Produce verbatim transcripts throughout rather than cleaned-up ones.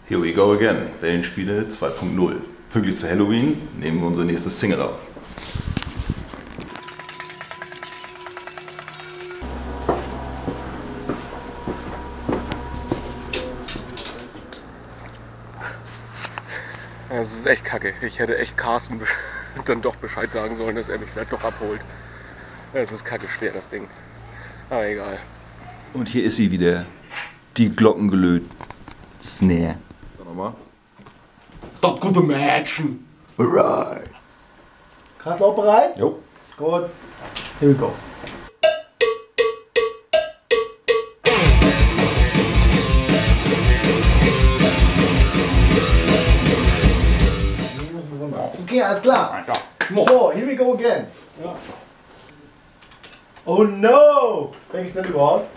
Here we go again. Wellenspiele zwei punkt null. Pünktlich zu Halloween nehmen wir unsere nächste Single auf. Das ist echt kacke. Ich hätte echt Carsten dann doch Bescheid sagen sollen, dass er mich vielleicht doch abholt. Es ist kacke schwer, das Ding. Aber egal. Und hier ist sie wieder. Die Glockengelöt. Snare. Sag nochmal. Das gute Mädchen. Alright. Carsten auch bereit? Jo. Gut. Here we go. Okay, alles klar. So, here we go again. Ja. Oh no! Welches denn überhaupt?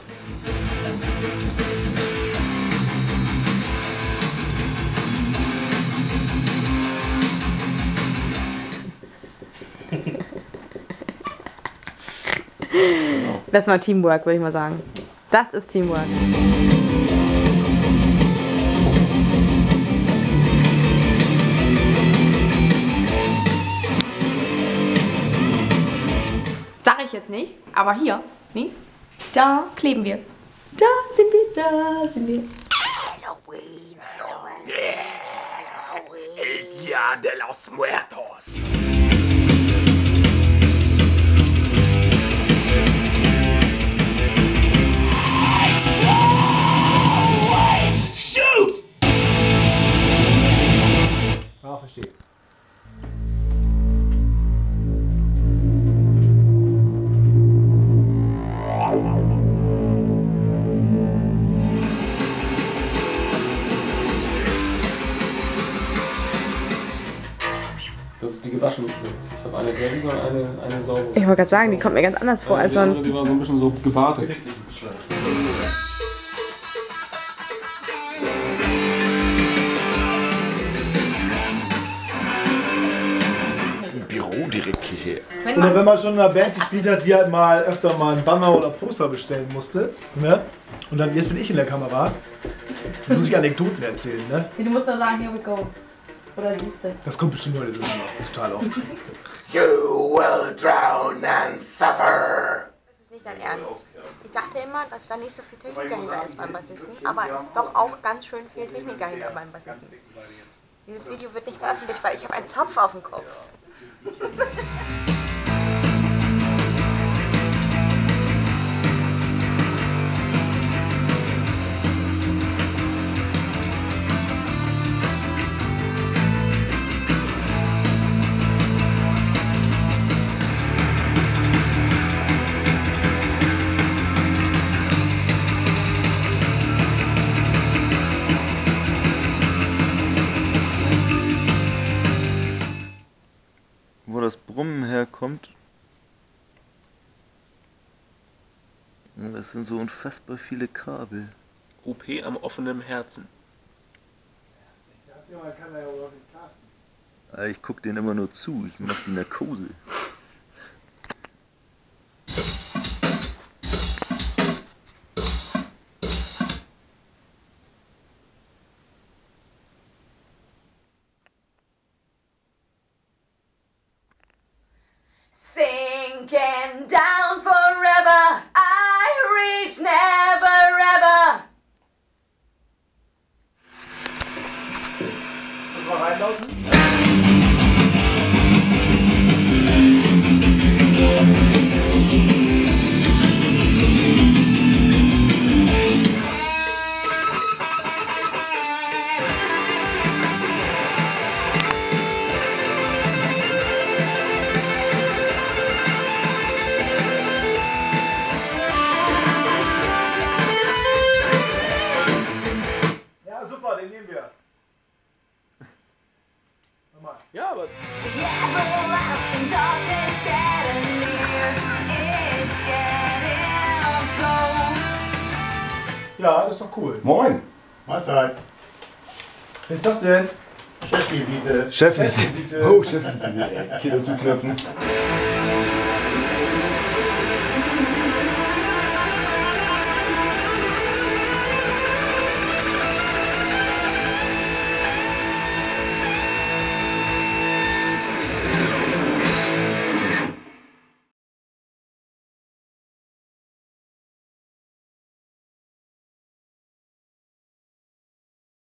Das ist mal Teamwork, würde ich mal sagen. Das ist Teamwork. Sag ich jetzt nicht, aber hier, nee, da kleben wir. Da sind wir, da sind wir. Halloween, Halloween. Yeah, Halloween. El Día de los Muertos. Ah, verstehe. Das ist die gewaschene übrigens. Ich habe eine gelbe und eine, eine saubere. Ich wollte gerade sagen, die kommt mir ganz anders vor als die andere, sonst. Die war so ein bisschen so gebartet. Das ist ein Büro direkt hierher. Oder wenn man schon in einer Band gespielt hat, die halt mal öfter mal einen Banner oder Poster bestellen musste. Ne? Und dann, jetzt bin ich in der Kamera. Dann muss ich Anekdoten erzählen, ne? Du musst doch sagen, here we go. Oder siehst du? Das kommt bestimmt heute total oft. You will drown and suffer. Das ist nicht dein Ernst. Ich dachte immer, dass da nicht so viel Techniker hinter ist beim Bassisten, aber es ist doch auch ganz schön viel Techniker hinter beim Bassisten. Dieses Video wird nicht veröffentlicht, weil ich habe einen Zopf auf dem Kopf. Wo das Brummen herkommt. Das sind so unfassbar viele Kabel. O P am offenen Herzen. Ich guck denen immer nur zu, ich mach die Narkose. Sinking down forever, I reach never ever. Muss mal reinlaufen? Ja, super, den nehmen wir. Nochmal. Ja, aber. Ja, das ist doch cool. Moin! Mahlzeit. Was ist das denn? Chefvisite. Chefvisite. Oh, Chefvisite. Kilo zuknöpfen.